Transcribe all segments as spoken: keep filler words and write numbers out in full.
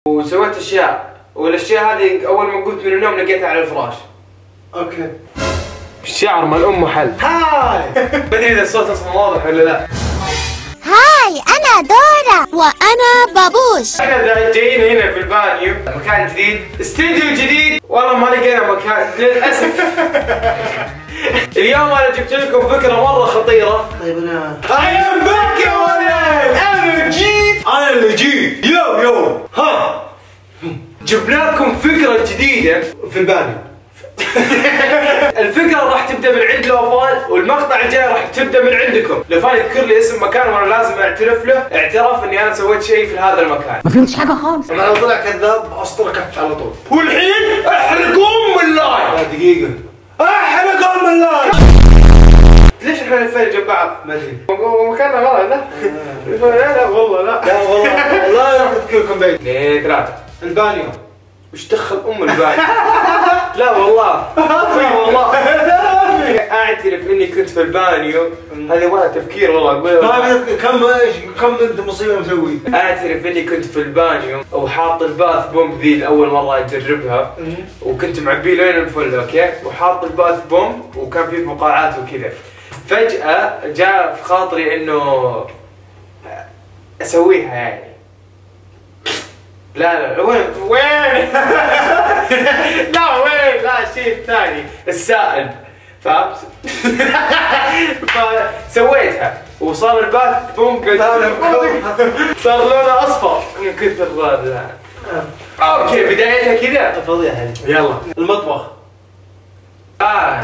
وسويت اشياء، والاشياء هذه اول ما قمت من النوم لقيتها على الفراش. اوكي. الشعر مال ام محل. هاي. ما ادري اذا الصوت اصلا واضح ولا لا. هاي انا دورا وانا بابوش. احنا جايين هنا في البانيو، مكان جديد، استديو جديد، والله ما لقينا مكان للاسف. اليوم انا جبت لكم فكره مره خطيره. طيب انا I am back يا ولد. انا جيت، انا اللي جيت. يو يو ها جبنا لكم فكره جديده في البانيو. الفكره راح تبدا من عند لوفان، والمقطع الجاي راح تبدا من عندكم. لوفان يذكر لي اسم مكان وانا لازم اعترف له اعتراف اني انا سويت شيء في هذا المكان. ما فهمتش حاجه خالص. انا لو طلع كذاب اسطر كف على طول. والحين احرقون من اللايف. لا دقيقة. احرقون من اللايف. ليش احنا نتفرج جنب بعض؟ ما ادري. مكاننا غلط. لا لا لا والله لا. لا والله والله راح تفكركم بعيد. اثنين ثلاثة. البانيو. وش دخل ام البانيو؟ لا والله لا والله اعترف اني كنت في البانيو. هذا ولا تفكير والله اقول. كم ايش كم انت مصيبه مسوي؟ اعترف اني كنت في البانيو وحاط الباث بومب ذي لاول مره اجربها، وكنت معبيه لين الفل اوكي، وحاط الباث بومب وكان فيه فقاعات وكذا. فجأة جاء في خاطري انه اسويها يعني. لا لا وين وين لا وين لا شيء ثاني السائل فهمت. فسويتها وصار الباث بوم صار لونه اصفر من كثر هذا. اوكي بدايتها كذا فضيحه. يلا المطبخ. آه.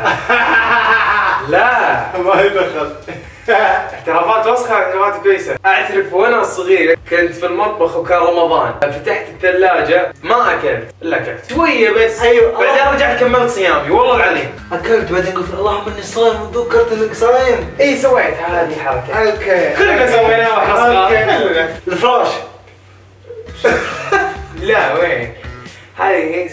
لا ما يدخل. اعترافات وسخة، اعترافات كويسة. اعترف وانا صغير كنت في المطبخ وكان رمضان، فتحت الثلاجة ما اكلت الا اكلت شوية بس. ايوه بعدين رجعت كملت صيامي والله العظيم. اكلت بعدين قلت اللهم اني صايم وذكرت انك صايم. اي سويت هذه حركة. اوكي. كلنا سويناها وحصلنا. كلنا. الفراش. لا وين؟ هذه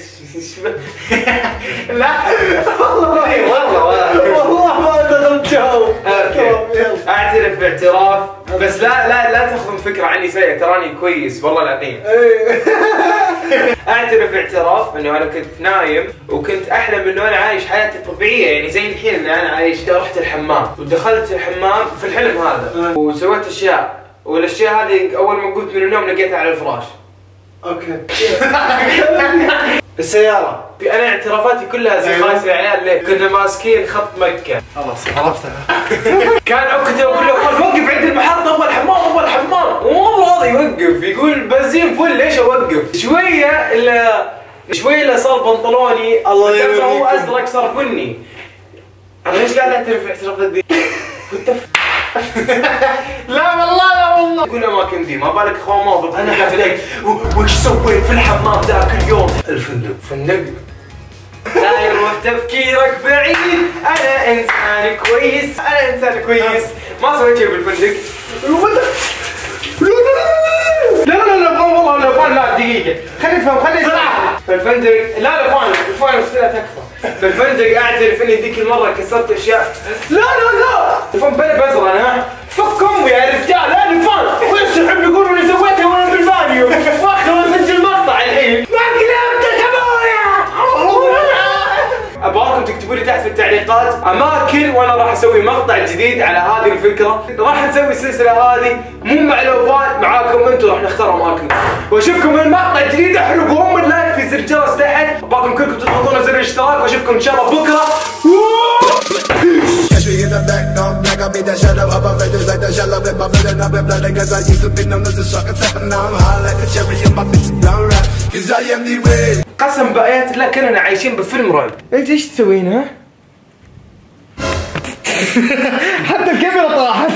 لا والله والله والله ما دخلت جاوب. اوكي اعترف باعتراف، بس لا لا لا تاخذون فكره عني سيئه، تراني كويس والله العظيم. اعترف اعتراف انه انا كنت نايم وكنت احلم انه انا عايش حياتي الطبيعيه، يعني زي الحين اللي انا عايش. رحت الحمام ودخلت الحمام في الحلم هذا وسويت اشياء، والاشياء هذه اول ما قمت من النوم لقيتها على الفراش. اوكي. السيارة. انا اعترافاتي كلها زي خايس يا عيال. ليه؟ كنا ماسكين خط مكة. خلاص عرفتها. كان كنت اقول له وقف عند المحطة ابغى الحمام ابغى الحمام، ومو راضي يوقف، يقول بنزين فل ليش اوقف؟ شوية الا شوية الا صار بنطلوني الله يهديك هو ازرق صار بني. انا ليش قاعد اعترف اعترافات ذي؟ لا والله لا والله. كل الاماكن ذي ما بالك اخوان ما انا حكيت وش سويت في الحمام ذاك اليوم؟ الفندق. فندق. لا يروح تفكيرك بعيد، انا انسان كويس انا انسان كويس ما سويت شيء بالفندق. لا لا لا والله لا فان لا دقيقة خليني افهم خليني افهم. في الفندق لا لا فان فان مشكلة تكفى. في الفندق اعترف اني ذيك المرة كسرت اشياء. لا لا لا فان بلا بزر انا فك امي يا رجال. لا فان وش يحب يقولوا اني سويتها وانا في البانيو واخر اسجل مقطع الحين. ما كلمتك ابويا. ابغاكم تكتبوا لي تحت في التعليقات اماكن وانا راح اسوي مقطع جديد على هذه الفكره. راح نسوي السلسله هذه مو مع لوفان، معاكم انتم راح نختار اماكن. واشوفكم من المقطع الجديد. احرقوا ام اللايك في زر الجرس تحت. ابغاكم كلكم تضغطون زر الاشتراك واشوفكم ان شاء الله بكره. Catch me in the back, dumb like I made that shut up. Up, up, just like the shell up in my blood and up in blood. Cause I used to be known as a sucker type, and now I'm high like a cherry in my bitch down rap. Cause I am the way. قسم بآيات الله كنا عايشين بفيلم رعب. انت ايش تسوين ها؟ حتى الكاميرا طاحت.